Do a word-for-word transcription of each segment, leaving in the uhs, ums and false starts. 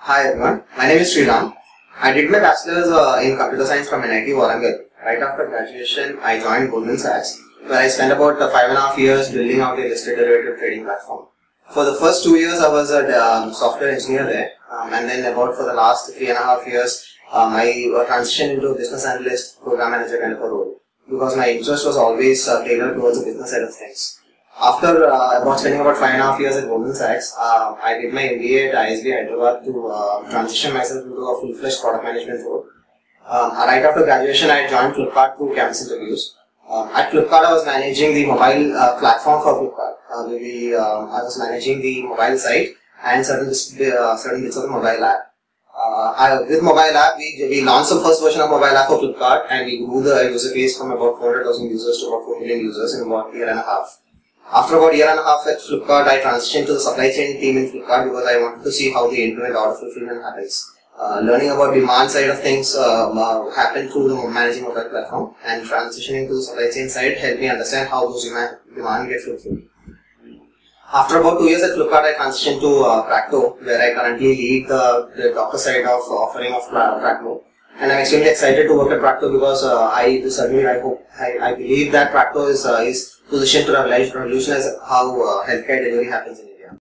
Hi everyone, my name is Sriram. I did my bachelor's uh, in computer science from N I T Warangal. Right after graduation, I joined Goldman Sachs, where I spent about uh, five and a half years building out a listed derivative trading platform. For the first two years, I was a um, software engineer there, um, and then about for the last three and a half years, um, I uh, transitioned into a business analyst, program manager kind of a role, because my interest was always uh, tailored towards the business side of things. After uh, about spending about five and a half years at Goldman Sachs, uh, I did my M B A at I S B Hyderabad to uh, transition myself into a full-fledged product management role. Um, right after graduation, I joined Flipkart through campus interviews. Um, at Flipkart, I was managing the mobile uh, platform for Flipkart. Uh, maybe um, I was managing the mobile site and certain uh, certain bits of the mobile app. Uh, I, with mobile app, we, we launched the first version of mobile app for Flipkart, and we grew the user base from about four hundred thousand users to about four million users in about a year and a half. After about a year and a half at Flipkart, I transitioned to the supply chain team in Flipkart because I wanted to see how the end-to-end order fulfillment happens. Uh, learning about demand side of things uh, uh, happened through the managing of that platform, and transitioning to the supply chain side helped me understand how those demand, demand get fulfilled. After about two years at Flipkart, I transitioned to uh, Practo, where I currently lead the, the Docker side of offering of Practo. And I'm extremely excited to work at Practo because uh, I certainly I hope I, I believe that Practo is uh, is positioned to revolutionize how uh, healthcare delivery happens in India.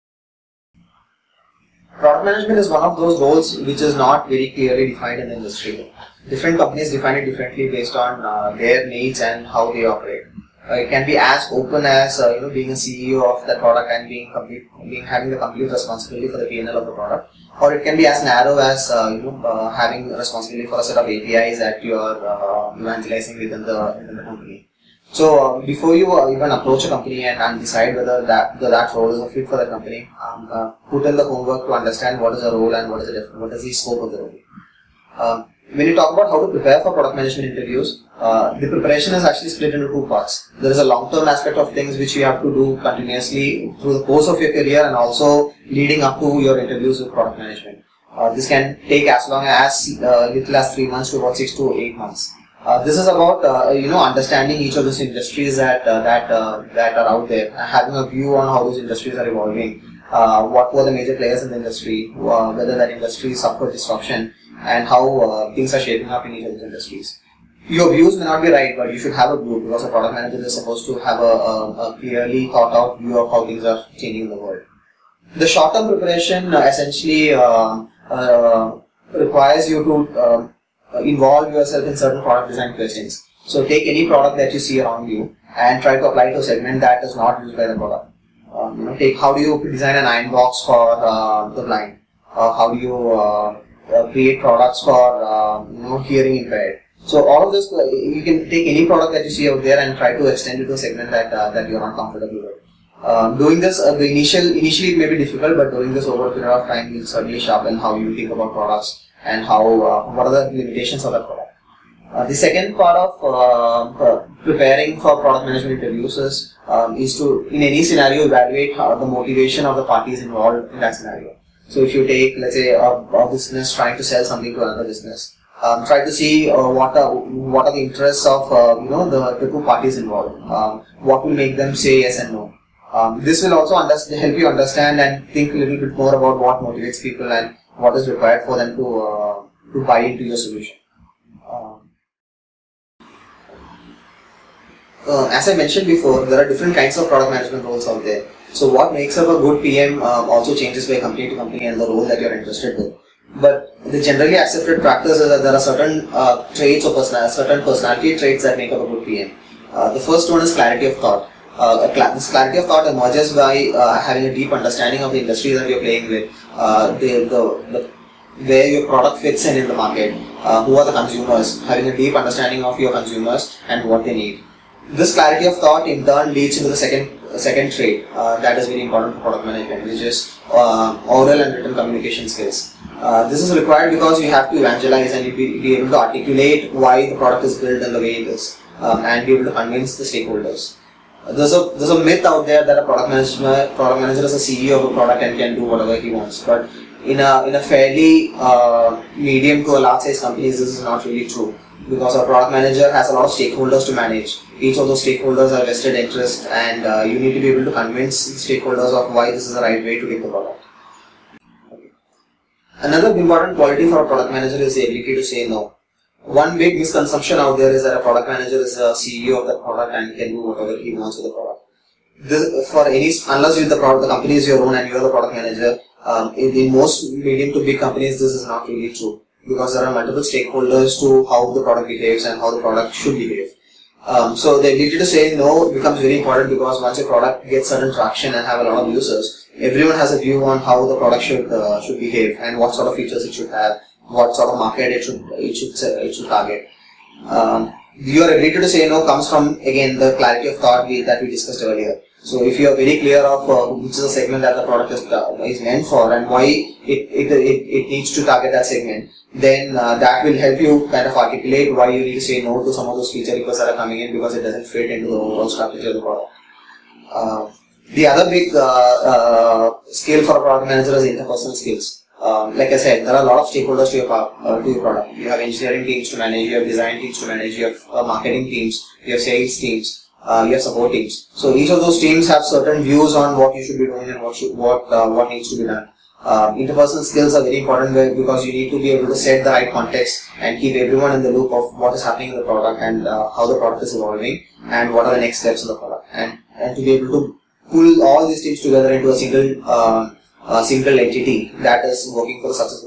Product management is one of those roles which is not very clearly defined in the industry. Different companies define it differently based on uh, their needs and how they operate. Uh, it can be as open as uh, you know being a C E O of the product and being complete, being having the complete responsibility for the P and L of the product, or it can be as narrow as uh, you know uh, having responsibility for a set of A P Is that you are uh, evangelizing within the within the company. So uh, before you uh, even approach a company and, and decide whether that the, that role is a fit for the company, um, uh, put in the homework to understand what is the role and what is the what is the scope of the role. Um, when you talk about how to prepare for product management interviews, uh, the preparation is actually split into two parts. There is a long-term aspect of things which you have to do continuously through the course of your career and also leading up to your interviews with product management. Uh, this can take as long as uh, little as three months to about six to eight months. Uh, this is about uh, you know understanding each of those industries that uh, that uh, that are out there, having a view on how those industries are evolving, uh, what were the major players in the industry, uh, whether that industry suffered disruption, and how uh, things are shaping up in each of those industries. Your views may not be right, but you should have a view because a product manager is supposed to have a, a, a clearly thought out view of how things are changing in the world. The short-term preparation uh, essentially uh, uh, requires you to uh, involve yourself in certain product design questions. So take any product that you see around you and try to apply it to a segment that is not used by the product. Um, you know, take how do you design an iron box for uh, the blind? Uh, how do you uh, uh, create products for uh, you know hearing impaired? So all of this, uh, you can take any product that you see out there and try to extend it to a segment that uh, that you are not comfortable with. Uh, doing this, uh, the initial initially it may be difficult, but doing this over a period of time will certainly sharpen how you think about products and how uh, what are the limitations of that product. Uh, the second part of uh, preparing for product management interviews is, um, is to, in any scenario, evaluate how the motivation of the parties involved in that scenario. So if you take, let's say, a, a business trying to sell something to another business, um, try to see uh, what are what are the interests of uh, you know the, the two parties involved. Um, what will make them say yes and no. Um, this will also help you understand and think a little bit more about what motivates people and what is required for them to uh, to buy into your solution. Um, uh, as I mentioned before, there are different kinds of product management roles out there. So what makes up a good P M um, also changes by company to company and the role that you are interested in. But the generally accepted practice is that there are certain uh, traits or personal, certain personality traits that make up a good P M. Uh, the first one is clarity of thought. Uh, this clarity of thought emerges by uh, having a deep understanding of the industry that you're playing with, uh, the, the, the where your product fits in in the market, uh, who are the consumers, having a deep understanding of your consumers and what they need. This clarity of thought in turn leads into the second uh, second trait uh, that is very important for product management, which is uh, oral and written communication skills. Uh, this is required because you have to evangelize and be, be able to articulate why the product is built in the way it is, um, and be able to convince the stakeholders. There's a there's a myth out there that a product manager product manager is a C E O of a product and can do whatever he wants. But in a in a fairly uh, medium to a large size companies, this is not really true because a product manager has a lot of stakeholders to manage. Each of those stakeholders are vested interest, and uh, you need to be able to convince the stakeholders of why this is the right way to take the product. Another important quality for a product manager is the ability to say no. One big misconception out there is that a product manager is a C E O of the product and can do whatever he wants with the product. This, for any, unless you the product, the company is your own and you are the product manager. Um, in, in most medium to big companies, this is not really true, because there are multiple stakeholders to how the product behaves and how the product should behave. Um, so the ability to say no becomes very important, because once a product gets certain traction and have a lot of users, everyone has a view on how the product should uh, should behave and what sort of features it should have, what sort of market it should it should it should target. Um, your ability to say no comes from, again, the clarity of thought we, that we discussed earlier. So if you are very clear of uh, which is the segment that the product is, uh, is meant for and why it, it, it, it needs to target that segment, then uh, that will help you kind of articulate why you need to say no to some of those feature requests that are coming in, because it doesn't fit into the overall strategy of the product. Uh, the other big uh, uh, skill for a product manager is interpersonal skills. Um, like I said, there are a lot of stakeholders to your, uh, to your product. You have engineering teams to manage, you have design teams to manage, you have uh, marketing teams, you have sales teams. Uh, you have support teams. So each of those teams have certain views on what you should be doing and what should, what uh, what needs to be done. Uh, interpersonal skills are very important, because you need to be able to set the right context and keep everyone in the loop of what is happening in the product and uh, how the product is evolving and what are the next steps in the product, and and to be able to pull all these teams together into a single uh, a single entity that is working for the success